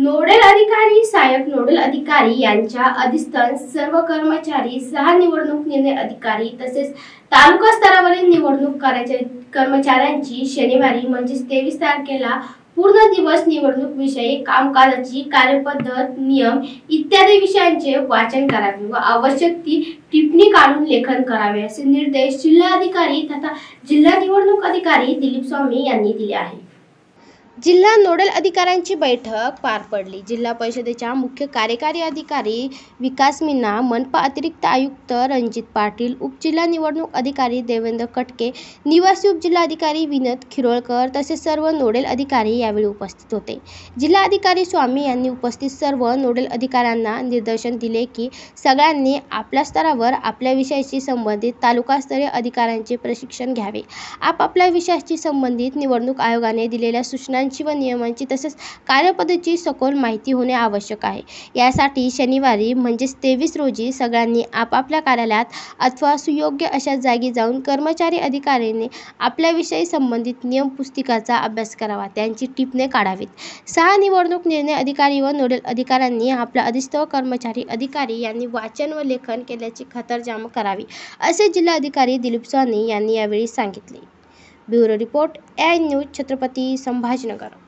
Nodal अधिकारी, सहाय्यक nodal अधिकारी यांच्या अधीनस्थ सर्व कर्मचारी, 6 निवडणूक निर्णय अधिकारी तसेच तालुका स्तरावरील निवडणूक कर्मचाऱ्यांची शनिवारी म्हणजे 23 तारखेला पूर्ण दिवस निवडणूक विषयी कामकाजाची कार्यपद्धत, नियम इत्यादी विषयांचे वाचन करावे व आवश्यक ती टिप्पणी काढून लेखन करावे असे निर्देश जिल्हाधिकारी तथा जिल्हा निवडणूक अधिकारी दिलीप स्वामी यांनी दिले आहेत। जिल्हा नोडल अधिकाऱ्यांची बैठक पार पडली। जिल्हा परिषदेच्या मुख्य कार्यकारी अधिकारी विकास मीना, मनपा अतिरिक्त आयुक्त रणजित पाटील, उपजिल्हा निवडणूक अधिकारी देवेंद्र कटके, निवासी उपजिल्हाधिकारी विनोद खिरोळकर तसेच सर्व नोडल अधिकारी यावेळी उपस्थित होते। जिल्हाधिकारी स्वामी यांनी उपस्थित सर्व नोडल अधिकाऱ्यांना निर्देशन दिले की सगळ्यांनी आपल्या स्तरावर आपल्या विषयाशी संबंधित तालुकास्तरीय अधिकाऱ्यांचे प्रशिक्षण घ्यावे। आपापल्या विषयाशी संबंधित निवडणूक आयोगाने दिलेल्या सूचनांची व नियमांची तसेच कार्यपद्धतीची सखोल माहिती होणे आवश्यक आहे। यासाठी शनिवारी म्हणजे 23 रोजी सगळ्यांनी आपापल्या कार्यालयात अथवा सुयोग्य अशा जागी जाऊन कर्मचारी अधिकाऱ्यांनी आपल्या विषयी संबंधित नियम पुस्तिकाचा अभ्यास करावा, त्यांची टिपणे काढावीत। 6 निवडणूक निर्णय अधिकारी व नोडल अधिकाऱ्यांनी आपल्या अधीनस्थ कर्मचारी अधिकारी यांनी वाचन व लेखन केल्याची खातरजमा करावी, असे जिल्हाधिकारी दिलीप स्वामी यांनी यावेळी सांगितले। Bureau report, AI news, Chhatrapati Sambhajinagar.